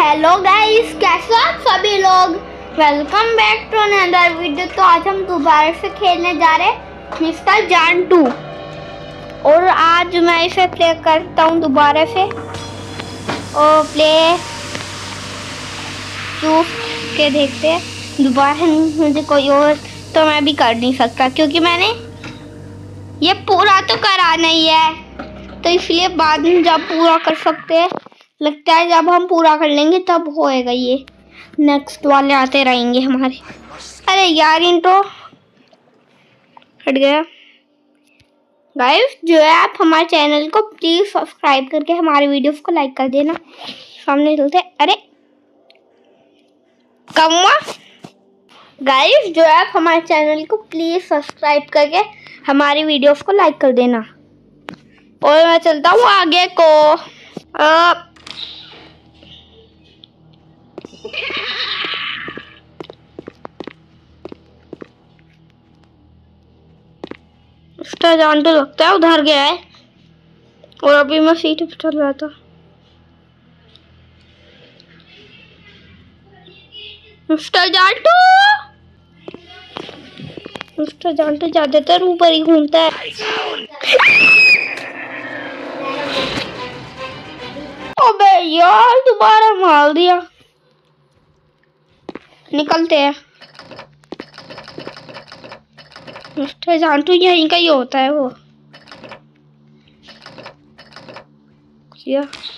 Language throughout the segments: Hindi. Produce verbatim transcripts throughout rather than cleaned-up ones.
हेलो गाइस, कैसे आप सभी लोग। Welcome back to another video. तो आज हम दोबारा से खेलने जा रहे हैं मिस्टर जान टू, और आज मैं इसे प्ले करता हूँ दोबारा से। और प्ले चूज के देखते हैं दोबारा। मुझे कोई और तो मैं भी कर नहीं सकता, क्योंकि मैंने ये पूरा तो कराना ही है, तो इसलिए बाद में जब पूरा कर सकते हैं, लगता है जब हम पूरा कर लेंगे तब होएगा। ये नेक्स्ट वाले आते रहेंगे हमारे। अरे यार, इंट्रो हट गया। गाइस, जो है आप हमारे चैनल को प्लीज सब्सक्राइब करके हमारे वीडियोस को लाइक कर देना। सामने चलते। अरे कम्मा। गाइस, जो है आप हमारे चैनल को प्लीज सब्सक्राइब करके हमारी वीडियोस को लाइक कर देना। और मैं चलता हूँ आगे को। आ, मिस्टर जान तो लगता है उधर गया है, और अभी मैं सीट पे चल रहा था। मिस्टर जांटू मिस्टर जांटू ज्यादातर ऊपर ही घूमता है। अबे यार, दोबारा मार दिया। निकलते हैं। मिस्टर जांटू यहीं का ही होता है वो। क्या?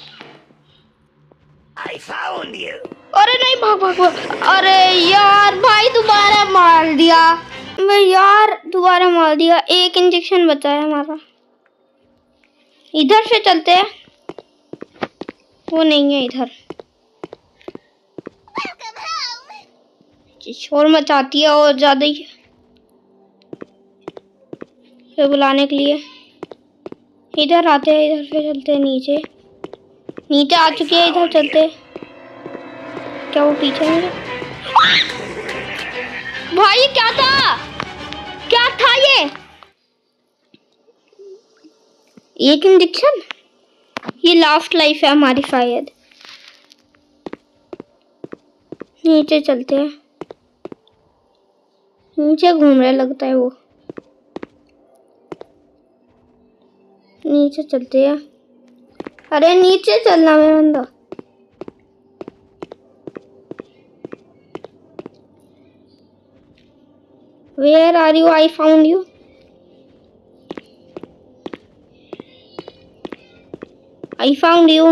I found you. अरे नहीं, भाग भाग भाग। अरे यार भाई, दोबारा मार दिया। मैं यार दोबारा मार दिया। एक इंजेक्शन बचा है हमारा। इधर से चलते हैं। वो नहीं है इधर। शोर मचाती है और ज्यादा ही ये बुलाने के लिए। इधर आते हैं, इधर से चलते हैं। नीचे नीचे आ चुके हैं, इधर चलते हैं। क्या वो पीछे मेरे? भाई ये क्या था? क्या था ये? एक इंजेक्शन। ये लास्ट लाइफ है हमारी शायद। नीचे चलते हैं। नीचे घूम रहा लगता है वो। नीचे चलते हैं। अरे नीचे चलना मेरा बंदा। Where are you? I found you. I found you.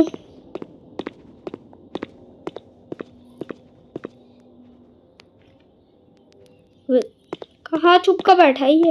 कहाँ छुप कर बैठा है ये?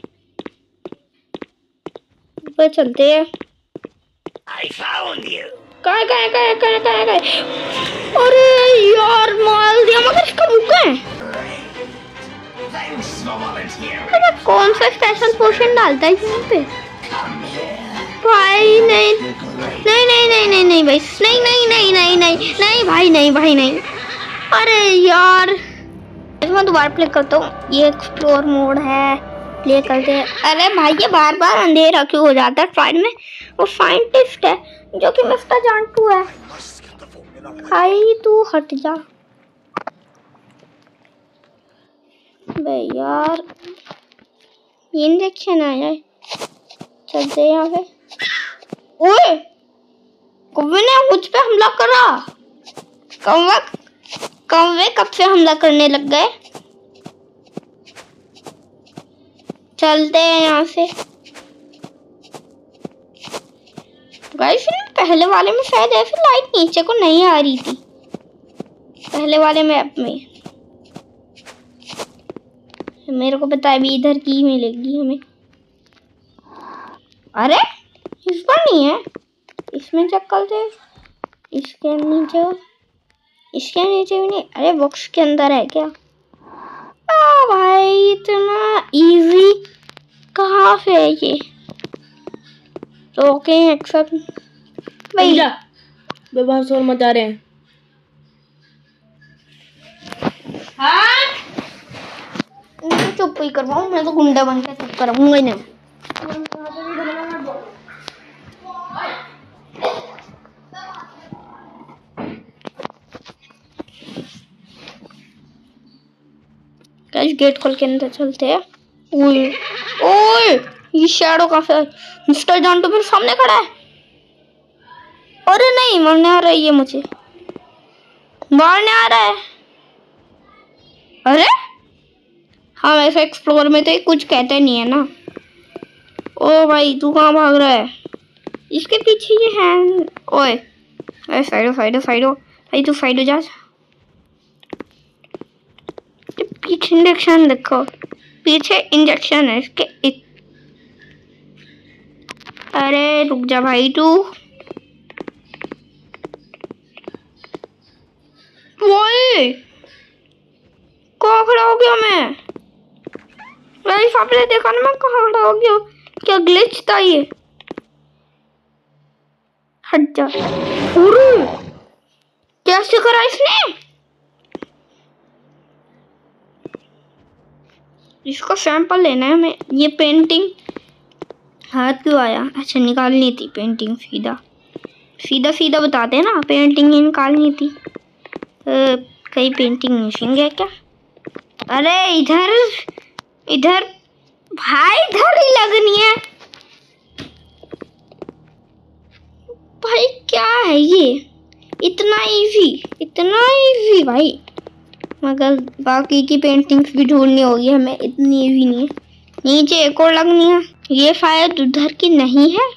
ऊपर चलते हैं। I found you. कहाँ कहाँ कहाँ कहाँ कहाँ कहाँ? अरे यार, मार दिया, मगर इसका मुँह है। Thanks for volunteering. अरे कौन सा स्पेशल पोशन डालता है यहाँ पे? Come here. भाई नहीं नहीं नहीं नहीं नहीं नहीं भाई, नहीं नहीं नहीं नहीं नहीं नहीं भाई, नहीं भाई नहीं। अरे यार, मैं दोबारा प्ले करता हूँ। ये एक्सप्लोर मोड है, प्ले करते हैं। अरे भाई, ये बार बार अंधेरा क्यों हो जाता है फाइल में? वो साइंटिस्ट है जो कि मिस्टर जांटू है। भाई तू हट जा बे यार। ये इंजेक्शन आया है। चलते हैं यहाँ पे। ओए, कौवे ने मुझ पे हमला करा। कौवा कौवे कब से हमला करने लग गए? चलते हैं यहाँ से। गाइस, पहले वाले में शायद ऐसे लाइट नीचे को नहीं आ रही थी, पहले वाले मैप में। मेरे को पता है, अभी इधर की मिलेगी हमें। अरे इस पर नहीं है, इसमें चक्कर से। इसके नीचे, इसके नीचे भी नहीं। अरे बॉक्स के अंदर है क्या? आ भाई, इतना इजी कहाँ से है ये? तो ओके, एक्सेप्ट भैया। बेबाक शोर मचा रहे हैं। हाँ, मैं तो चुप ही करवाऊँ। मैं तो गुंडा बन के चुप कराऊंगा ही नहीं। इस गेट खोल के अंदर चलते हैं। ओए ओए ये शैडो काफी, मिस्टर जॉन तो मेरे सामने खड़ा है। अरे नहीं, मारने आ रहा है ये, मुझे मारने आ रहा है। अरे हाँ, वैसे एक्सप्लोर में तो ये कुछ कहते नहीं है ना। ओ भाई तू कहाँ भाग रहा है? इसके पीछे ये है। ओए अरे साइडो साइडो साइडो भाई, तू साइडो जा। पीछे इंजेक्शन देखो, पीछे इंजेक्शन है इसके इत... अरे रुक जा भाई तू। वही कहाँ खड़ा हो गया मैं? भाई सामने देखा ना मैं कहाँ खड़ा हो गया? क्या ग्लिच था ये? हट जा। अरे कैसे करा इसने? इसका सैंपल लेना है हमें। ये पेंटिंग हाथ क्यों आया? अच्छा निकालनी थी पेंटिंग, सीधा सीधा सीधा बताते हैं ना, पेंटिंग ही निकालनी थी। आ, कहीं पेंटिंग मिसिंग है क्या? अरे इधर इधर भाई, इधर ही लगनी है भाई। क्या है ये? इतना इजी, इतना इजी भाई। मगर बाकी की पेंटिंग्स भी ढूंढनी होगी हमें, इतनी इजी नहीं है। नीचे एक और लगनी है। ये शायद उधर की नहीं है,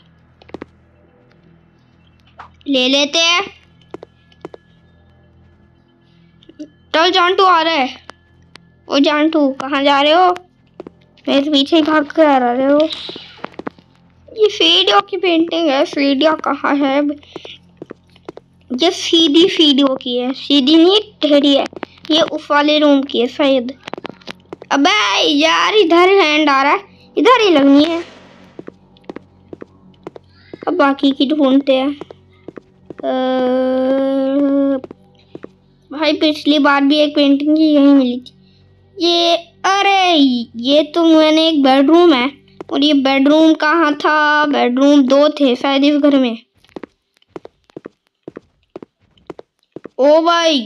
ले लेते हैं। चल जॉन्टू आ रहा है। ओ जॉन्टू कहाँ जा रहे हो? मेरे पीछे ही भाग कर आ रहे हो। ये सीढ़ियों की पेंटिंग है। सीढ़ियाँ कहाँ है? ये सीधी सीढ़ियों की है, सीधी नहीं टेढ़ी है। ये उस वाले रूम की है शायद। अबे यार इधर हैंड आ रहा है, इधर ही लगनी है। अब बाकी की ढूंढते हैं। भाई पिछली बार भी एक पेंटिंग की यही मिली थी। ये अरे ये तो मैंने एक बेडरूम है, और ये बेडरूम कहाँ था? बेडरूम दो थे शायद इस घर में। ओ भाई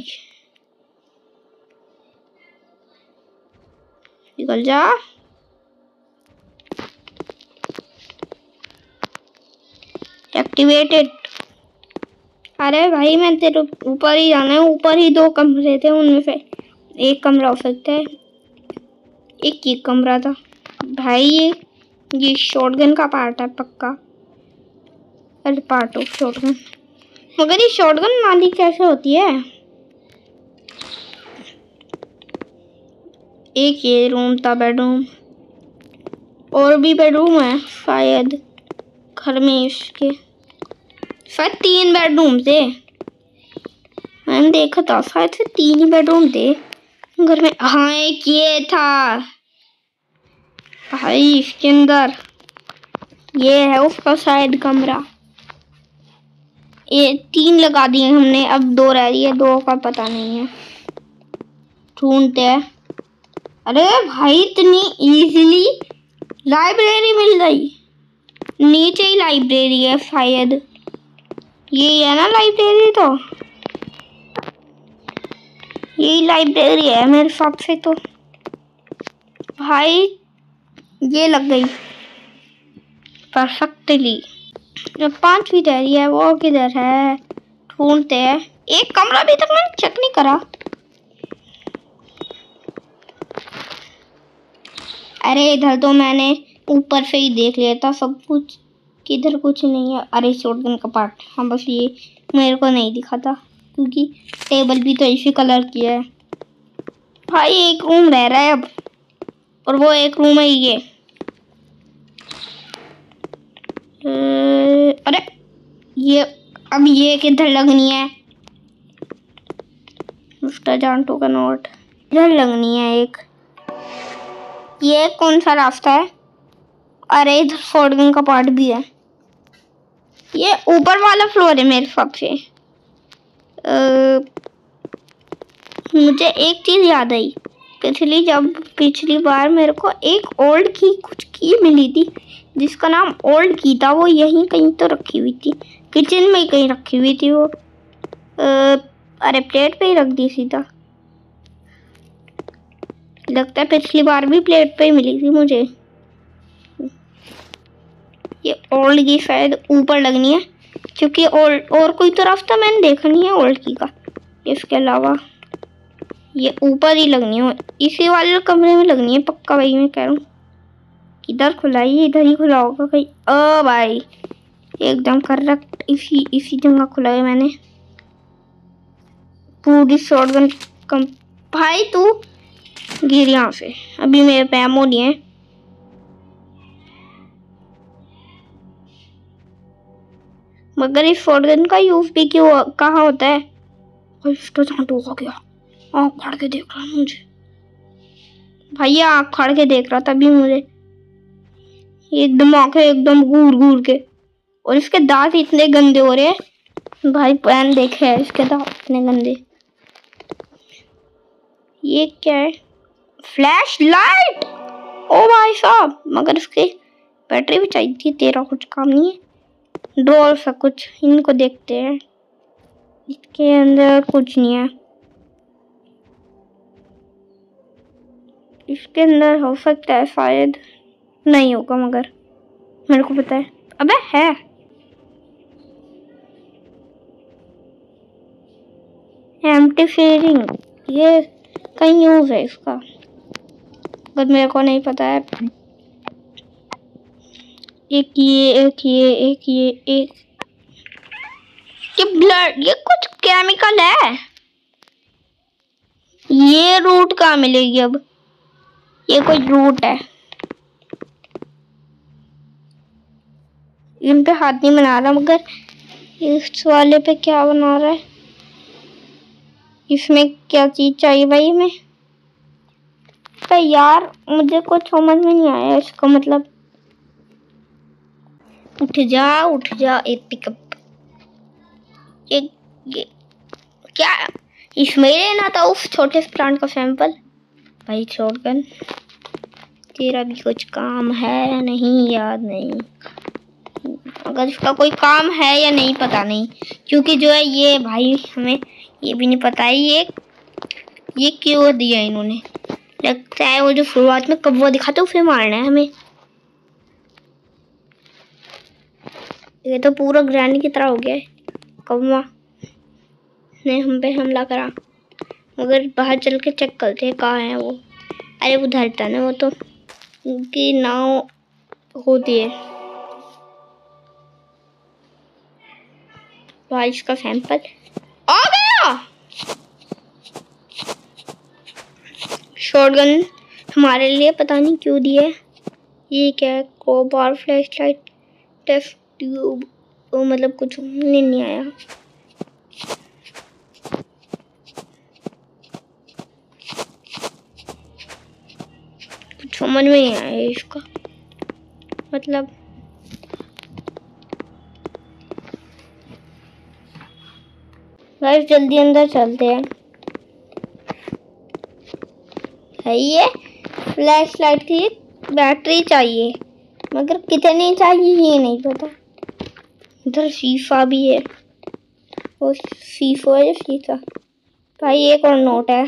निकल जा। एक्टिवेटेड। अरे भाई मैं तेरे ऊपर ही जाना है। ऊपर ही दो कमरे थे, उनमें से एक कमरा हो सकता है। एक ही कमरा था भाई। ये ये शॉटगन का पार्ट है पक्का। अरे पार्ट ऑफ शॉटगन। मगर ये शॉटगन वाली कैसे होती है? एक ये रूम था, बेडरूम। और भी बेडरूम है शायद घर में। इसके शायद तीन बेडरूम थे, मैंने देखा था। शायद से तीन ही बेडरूम थे घर में। हाँ एक ये था भाई, इसके अंदर ये है उसका शायद कमरा। ये तीन लगा दिए हमने, अब दो रह रही है। दो का पता नहीं है, ढूंढते हैं। अरे भाई इतनी इजीली लाइब्रेरी मिल गई। नीचे ही लाइब्रेरी है शायद। ये है ना लाइब्रेरी, तो यही लाइब्रेरी है मेरे हिसाब से तो। भाई ये लग गई परफेक्टली। जो पांचवी रह रही है वो किधर है? ढूंढते हैं। एक कमरा अभी तक मैंने चेक नहीं करा। अरे इधर तो मैंने ऊपर से ही देख लिया था सब कुछ, किधर कुछ नहीं है। अरे शॉटगन का पार्ट, हाँ बस ये मेरे को नहीं दिखा था, क्योंकि टेबल भी तो इसी कलर की है। भाई एक रूम रह रहा है अब, और वो एक रूम है ये। अरे ये अब ये किधर लगनी है? मिस्टर जॉन्टू का नोट इधर लगनी है एक। ये कौन सा रास्ता है? अरे इधर शॉटगन का पार्ट भी है। ये ऊपर वाला फ्लोर है मेरे हिसाब से। मुझे एक चीज याद आई। पिछली जब पिछली बार मेरे को एक ओल्ड की कुछ की मिली थी, जिसका नाम ओल्ड की था। वो यहीं कहीं तो रखी हुई थी, किचन में कहीं रखी हुई थी वो। आ, अरे प्लेट पे ही रख दी सीधा। लगता है पिछली बार भी प्लेट पे ही मिली थी मुझे। ये ओल्ड की शायद ऊपर लगनी है, क्योंकि और और कोई तो रास्ता मैंने देखा नहीं है ओल्ड की का। इसके अलावा ये ऊपर ही लगनी है, इसी वाले कमरे में लगनी है पक्का भाई, मैं कह रहा हूँ। इधर खुला ही, इधर ही खुला होगा कहीं। ओ भाई एकदम करेक्ट इसी इसी जगह खुला है मैंने। पूरी शॉटगन कम। भाई तू गिर यहाँ से, अभी मेरे पे एमो नहीं है। मगर इस शॉटगन का यूज भी क्यों कहाँ होता है? इसका चांटू हो गया, आँख फाड़ के देख रहा मुझे भैया, आँख फाड़ के देख रहा तभी मुझे एकदम आंखें एकदम घूर घूर के। और इसके दांत इतने गंदे हो रहे हैं भाई, पैन देखे है इसके दांत इतने गंदे। ये क्या है? Flash light. ओ भाई साहब, मगर इसकी बैटरी भी चाहिए थी, तेरा कुछ काम नहीं है। ड्रॉर सा कुछ, इनको देखते हैं। इसके अंदर कुछ नहीं है, इसके अंदर हो सकता है शायद, नहीं होगा मगर मेरे को पता है। अबे है, एम्प्टी फेयरिंग, ये कहीं यूज है इसका, बट मेरे को नहीं पता है। एक ये एक ये एक ये एक ये ब्लड, ये कुछ केमिकल है। ये रूट कहाँ मिलेगी अब? ये कोई रूट है, इन पे हाथ नहीं बना रहा, मगर इस वाले पे क्या बना रहा है? इसमें क्या चीज चाहिए भाई हमें? तो यार मुझे कुछ समझ में नहीं आया इसका मतलब। उठ जा उठ जा, एक पिकअप। ये ये क्या इसमें लेना था उस छोटे से प्लांट का सैंपल? भाई शॉटगन तेरा भी कुछ काम है या नहीं, याद नहीं। अगर इसका कोई काम है या नहीं पता नहीं, क्योंकि जो है ये भाई हमें ये भी नहीं पता है ये ये क्यों दिया इन्होंने। लगता है वो जो शुरुआत में कौवा दिखाते उसे मारना है हमें। ये तो पूरा ग्रैंड की तरह हो गया है। कौवा ने हम पे हमला करा, मगर बाहर चल के चेक करते हैं कहाँ है वो। अरे उधर था ना वो, तो उनकी नाव होती है। भाई इसका सैंपल आ गया। शॉटगन हमारे लिए पता नहीं क्यों दिए। ये क्या है? कोबार फ्लैशलाइट टेस्ट ट्यूब, वो मतलब कुछ नहीं, नहीं आया। कुछ समझ में नहीं आया इसका मतलब। गाइस जल्दी अंदर चलते हैं। है ये फ्लैश लाइट की बैटरी चाहिए, मगर कितनी चाहिए ये नहीं पता। इधर शीशा भी है, वो शीशा है शीशा। भाई एक और नोट है।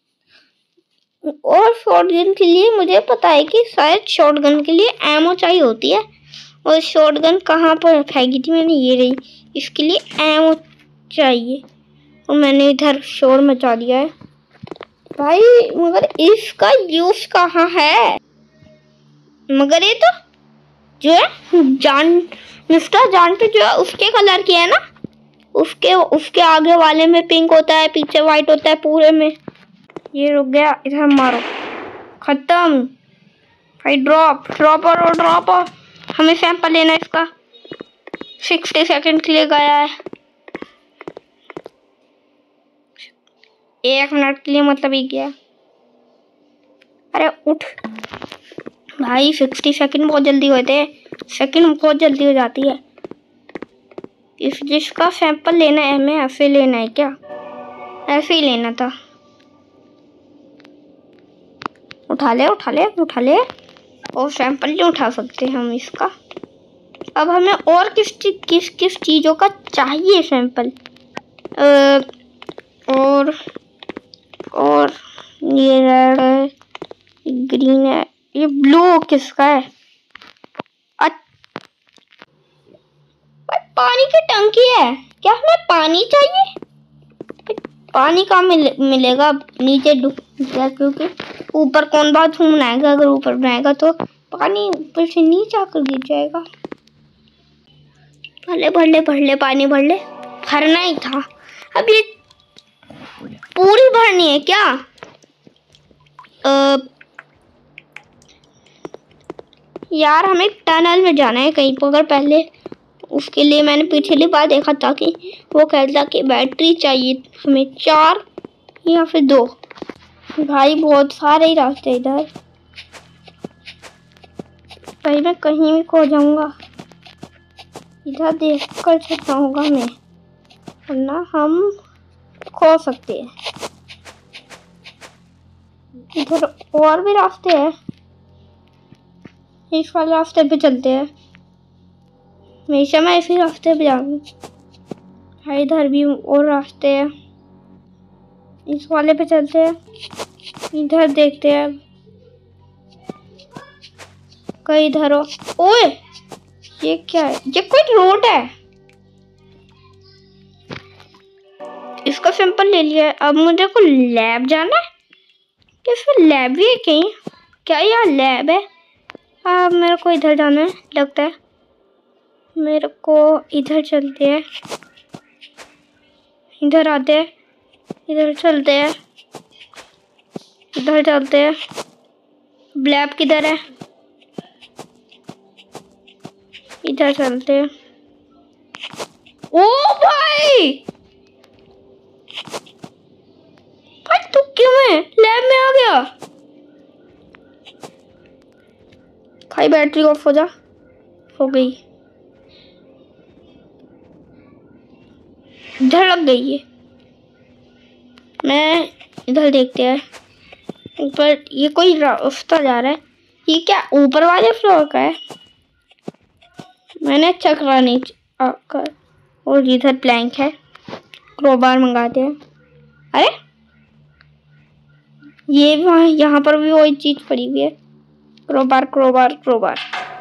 और शॉटगन के लिए मुझे पता है कि शायद शॉटगन के लिए एमो चाहिए होती है, और शॉटगन कहाँ पर फेंकी थी मैंने, ये रही। इसके लिए एमो चाहिए और मैंने इधर शोर मचा दिया है भाई। मगर इसका यूज कहाँ है? मगर ये तो जो है जान मिस्टर जान पे जो है उसके कलर की है ना, उसके उसके आगे वाले में पिंक होता है, पीछे वाइट होता है पूरे में। ये रुक गया, इधर मारो, खत्म भाई। ड्रॉप ड्रॉप और ड्रॉप और हमें सैंपल लेना है इसका। सिक्सटी सेकंड के लिए गया है, एक मिनट के लिए मतलब ही गया। अरे उठ भाई, सिक्सटी सेकंड बहुत जल्दी होते हैं, सेकंड बहुत जल्दी हो जाती है। इस जिसका सैंपल लेना है हमें ऐसे लेना है क्या? ऐसे ही लेना था। उठा ले उठा ले उठा ले। और सैंपल नहीं उठा सकते हम इसका। अब हमें और किस किस किस चीज़ों का चाहिए सैंपल? और और ये रेड है, ग्रीन है, ये ब्लू किसका है? पानी की टंकी है, क्या हमें पानी चाहिए? पानी कहाँ मिले, मिलेगा नीचे डूब गया, क्योंकि ऊपर कौन बाथरूम बनाएगा? अगर ऊपर बनाएगा तो पानी ऊपर से नीचे आकर गिर जाएगा। भले भर ले भर ले पानी भर ले, भरना ही था। अब ये पूरी भरनी है क्या? आ, यार हमें टनल में जाना है कहीं पर। अगर पहले उसके लिए मैंने पिछली बार देखा था कि वो कहता कि बैटरी चाहिए हमें चार या फिर दो। भाई बहुत सारे ही रास्ते इधर। भाई मैं कहीं भी खो जाऊंगा, इधर देख कर चलना होगा मैं, वरना हम खो सकते हैं। इधर और भी रास्ते हैं, इस वाले रास्ते पे चलते हैं। हमेशा मैं इसी रास्ते पे जाऊंगा। इधर भी और रास्ते हैं, इस वाले पे चलते हैं। इधर देखते हैं कहीं इधर हो। ओए ये क्या है? ये कोई रोड है, इसका सैंपल ले लिया। अब मुझे को लैब जाना है। क्या इसमें लैब भी है कहीं? क्या यहाँ लैब है? अब मेरे को इधर जाना है लगता है। मेरे को इधर चलते हैं, इधर आते हैं, इधर चलते हैं, इधर चलते हैं। लैब किधर है? इधर चलते हैं। ओ भाई भाई तू क्यों है लैब में आ गया? भाई बैटरी ऑफ हो जा। हो गई, इधर लग गई है। मैं इधर देखते हैं ऊपर, ये कोई रास्ता जा रहा है। ये क्या ऊपर वाले फ्लोर का है? मैंने चेक करा नहीं आकर। और इधर प्लैंक है, क्रोबार मंगाते हैं। अरे ये वहाँ यहाँ पर भी वही चीज पड़ी हुई है, क्रोबार क्रोबार क्रोबार।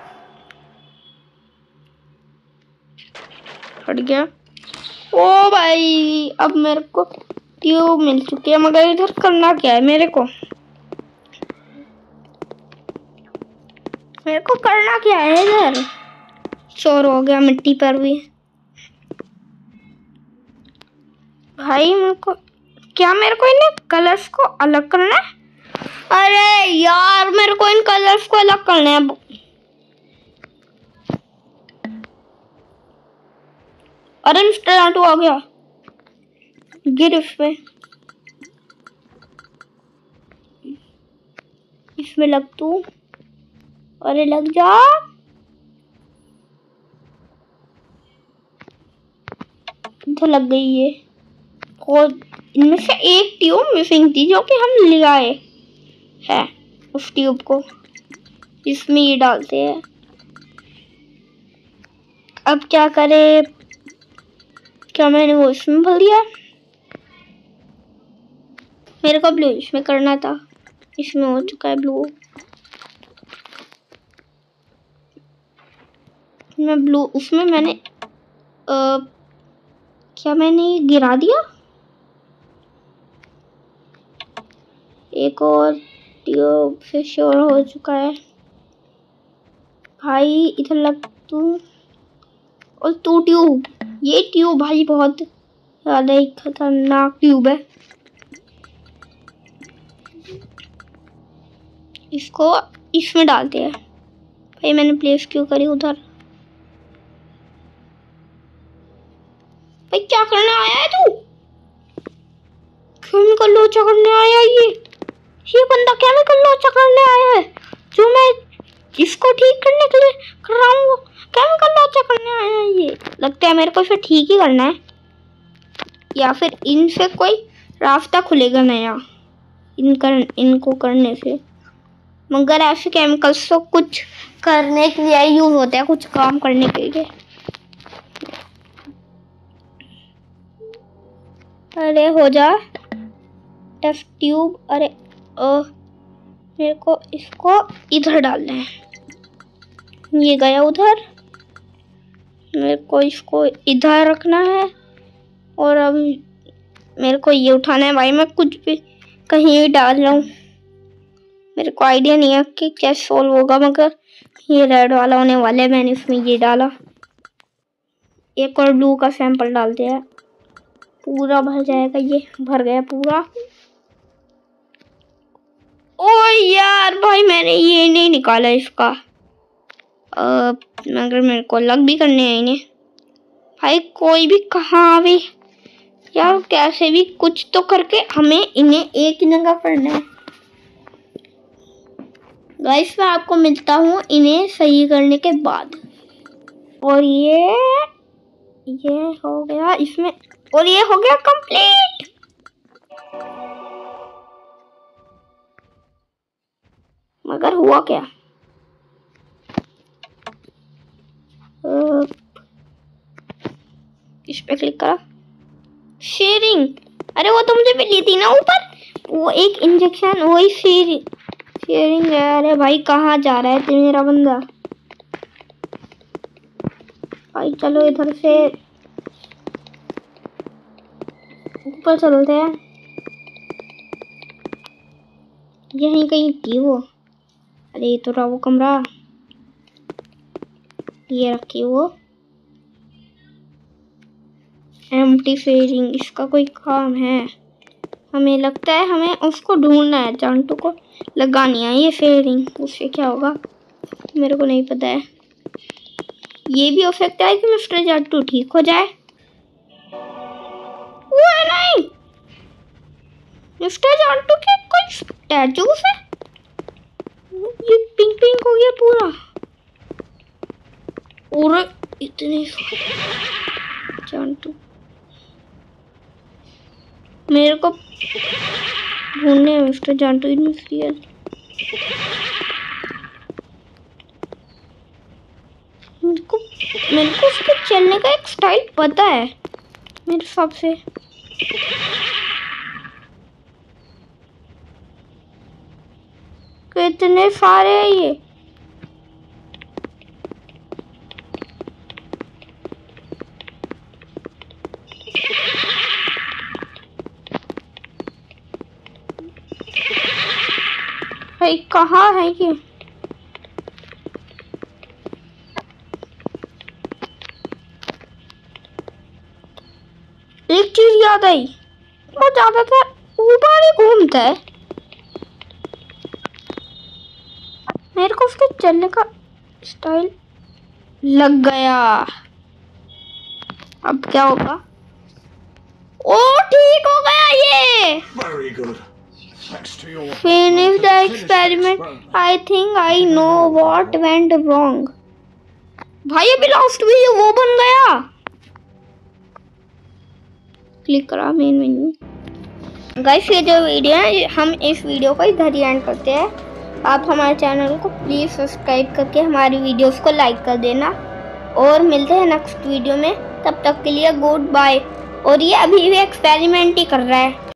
हट गया। ओ भाई अब मेरे को ट्यूब मिल चुकी है, मगर इधर करना क्या है? मेरे को मेरे को करना क्या है इधर? चोर हो गया मिट्टी पर भी। भाई मेरे को क्या, मेरे को इन कलर्स को अलग करना है? अरे यार मेरे को इन कलर्स को अलग करना है। अरे मिस्टर आटू आ गया, गिर इसमें, इसमें लग तू। अरे लग जा। तो लग गई है। और इनमें से एक ट्यूब मिसिंग थी जो कि हम ले आए है। उस ट्यूब को इसमें ये डालते हैं। अब क्या करें? क्या मैंने वो इसमें भर दिया? मेरे को ब्लू इसमें करना था, इसमें हो चुका है ब्लू। मैं ब्लू उसमें मैंने आ, क्या मैंने गिरा दिया? एक और ट्यूब से श्योर हो चुका है। भाई इधर लग तू, और तू ट्यूब, ये ट्यूब भाई बहुत ज्यादा ही खतरनाक ट्यूब है। इसको इसमें डालते हैं। भाई मैंने प्लेस क्यों करी उधर? भाई क्या करने आया है तू? केमिकल लोचा करने आया है ये ये बंदा केमिकल लोचा करने आया है। जो मैं इसको ठीक करने के लिए कर रहा हूँ, केमिकल लोचा करने आया है ये। लगता है मेरे को इसे ठीक ही करना है, या फिर इनसे कोई रास्ता खुलेगा नया इन कर, इनको करने से। मगर ऐसे केमिकल्स तो कुछ करने के लिए यूज होते हैं, कुछ काम करने के लिए। अरे हो जा टेस्ट ट्यूब। अरे ओ मेरे को इसको इधर डालना है। ये गया उधर, मेरे को इसको इधर रखना है और अब मेरे को ये उठाना है। भाई मैं कुछ भी कहीं भी डाल रहा हूँ, मेरे को आइडिया नहीं है कि कैसे सोल्व होगा, मगर ये रेड वाला होने वाला है। मैंने इसमें ये डाला, एक और ब्लू का सैंपल डालते हैं, पूरा भर जाएगा। ये भर गया पूरा। ओ यार भाई मैंने ये नहीं निकाला इसका, अब मगर मेरे को अलग भी करने हैं इन्हें। भाई कोई भी कहाँ भी यार, कैसे भी कुछ तो करके हमें इन्हें एक ही जगह करना है। गाइस मैं आपको मिलता हूँ इन्हें सही करने के बाद। और ये ये हो गया इसमें, और ये हो गया कंप्लीट। मगर हुआ क्या, इस पे क्लिक करा, शेयरिंग। अरे वो तो मुझे मिली थी ना ऊपर, वो एक इंजेक्शन, वही शेयरिंग शेयरिंग है। अरे भाई कहाँ जा रहा है तू मेरा बंदा? भाई चलो इधर से ऊपर चलते हैं। यहीं कहीं थी वो। अरे ये तो रहा वो कमरा, ये रखी वो एम्प्टी शेयरिंग। इसका कोई काम है? हमें लगता है हमें उसको ढूंढना है, चांटू को लगानी है ये शेयरिंग। उससे क्या होगा मेरे को नहीं पता है। ये भी हो सकता है कि मिस्टर चांटू ठीक हो जाए। वो नहीं, मिस्टर चांटू के कोई स्टैचूस है। ये पिंक पिंक हो गया पूरा, और इतने चांटू मेरे को ढूंढने हैं मिस्टर चांटू इंडस्ट्रियल। मेरे को मेरे को उसके चलने का एक स्टाइल पता है मेरे हिसाब से। कितने सारे हैं ये, भाई कहाँ है ये? एक चीज याद आई, वो ज्यादातर ऊपर ही घूमता है। मेरे को उसके चलने का स्टाइल लग गया। अब क्या होगा? ओ ठीक हो गया ये। Very good. Thanks to your Finish the experiment. I think I know what went wrong. भाई अभी लास्ट वीडियो वो बन गया। क्लिक करा मेन मेन्यू। गाइस ये जो वीडियो है, हम इस वीडियो को इधर ही एंड करते हैं। आप हमारे चैनल को प्लीज़ सब्सक्राइब करके हमारी वीडियोस को लाइक कर देना, और मिलते हैं नेक्स्ट वीडियो में। तब तक के लिए गुड बाय। और ये अभी भी एक्सपेरिमेंट ही कर रहा है।